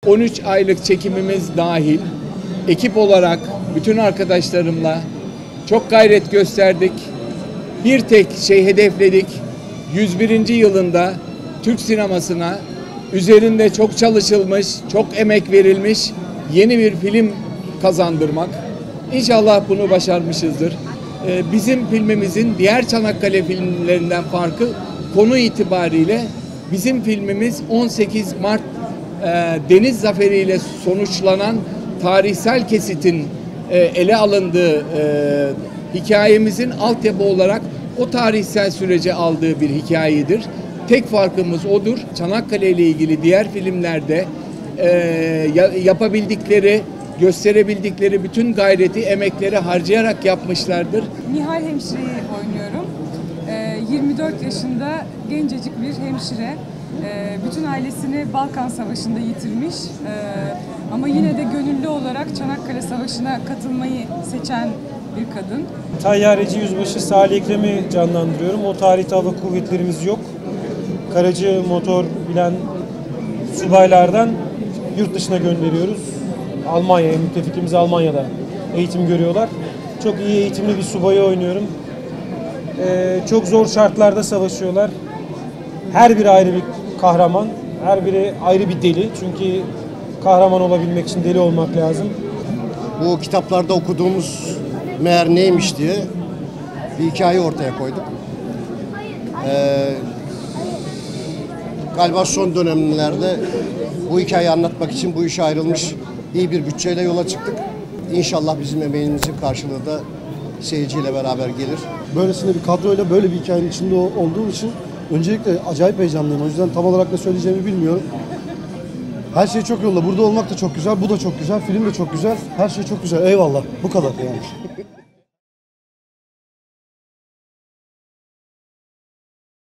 13 aylık çekimimiz dahil ekip olarak bütün arkadaşlarımla çok gayret gösterdik. Bir tek şey hedefledik. 101. yılında Türk sinemasına üzerinde çok çalışılmış, çok emek verilmiş yeni bir film kazandırmak. İnşallah bunu başarmışızdır. Bizim filmimizin diğer Çanakkale filmlerinden farkı konu itibariyle bizim filmimiz 18 Mart Deniz Zaferi ile sonuçlanan tarihsel kesitin ele alındığı hikayemizin altyapı olarak o tarihsel sürece aldığı bir hikayedir. Tek farkımız odur. Çanakkale ile ilgili diğer filmlerde yapabildikleri, gösterebildikleri bütün gayreti, emekleri harcayarak yapmışlardır. Nihal Hemşire'yi oynuyorum. 24 yaşında gencecik bir hemşire. Bütün ailesini Balkan Savaşı'nda yitirmiş. Ama yine de gönüllü olarak Çanakkale Savaşı'na katılmayı seçen bir kadın. Tayyareci Yüzbaşı Salih Ekrem'i canlandırıyorum. O tarihte hava kuvvetlerimiz yok. Karacı motor bilen subaylardan yurt dışına gönderiyoruz. Almanya'ya, müttefikimiz Almanya'da eğitim görüyorlar. Çok iyi eğitimli bir subayı oynuyorum. Çok zor şartlarda savaşıyorlar. Her biri ayrı bir kahraman, her biri ayrı bir deli. Çünkü kahraman olabilmek için deli olmak lazım. Bu kitaplarda okuduğumuz meğer neymiş diye bir hikaye ortaya koyduk. Galiba son dönemlerde bu hikayeyi anlatmak için bu işe ayrılmış iyi bir bütçeyle yola çıktık. İnşallah bizim emeğimizin karşılığı da seyirciyle beraber gelir. Böylesine bir kadroyla böyle bir hikayenin içinde olduğum için öncelikle acayip heyecanlıyım. O yüzden tam olarak ne söyleyeceğimi bilmiyorum. Her şey çok yolunda. Burada olmak da çok güzel, bu da çok güzel, film de çok güzel. Her şey çok güzel. Eyvallah. Bu kadar yani.